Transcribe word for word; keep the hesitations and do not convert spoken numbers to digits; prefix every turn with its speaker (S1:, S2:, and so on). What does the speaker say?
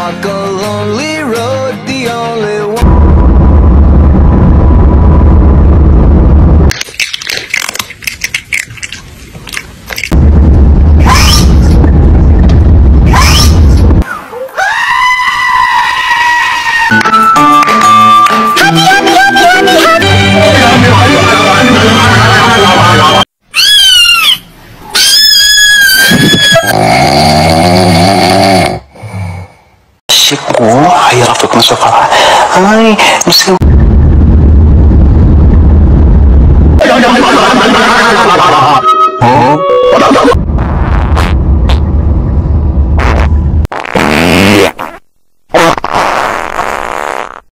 S1: walk a lonely road, the only one.
S2: Ko hirap ko sa para ay gusto